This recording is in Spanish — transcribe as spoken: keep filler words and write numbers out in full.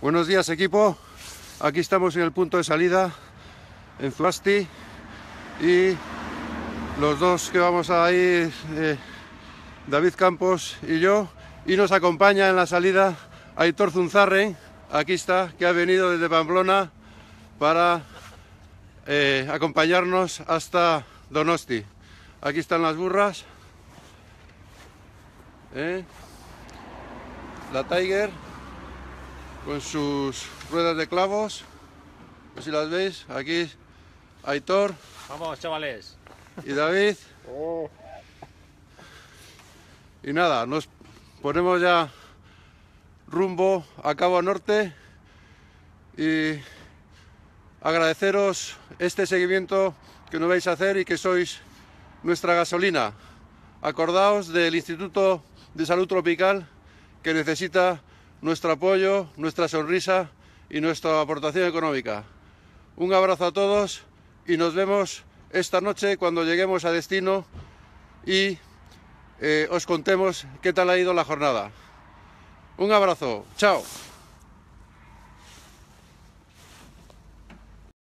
Buenos días, equipo. Aquí estamos en el punto de salida en Zuasti y los dos que vamos a ir, eh, David Campos y yo, y nos acompaña en la salida Aitor Zunzarren, aquí está, que ha venido desde Pamplona para eh, acompañarnos hasta Donosti. Aquí están las burras, ¿eh? La Tiger con sus ruedas de clavos, no sé si las veis, aquí Aitor. Vamos, chavales. Y David. Oh. Y nada, nos ponemos ya rumbo a Cabo Norte y agradeceros este seguimiento que nos vais a hacer y que sois nuestra gasolina. Acordaos del Instituto de Salud Tropical, que necesita nuestro apoyo, nuestra sonrisa y nuestra aportación económica. Un abrazo a todos y nos vemos esta noche cuando lleguemos a destino y eh, os contemos qué tal ha ido la jornada. Un abrazo, chao.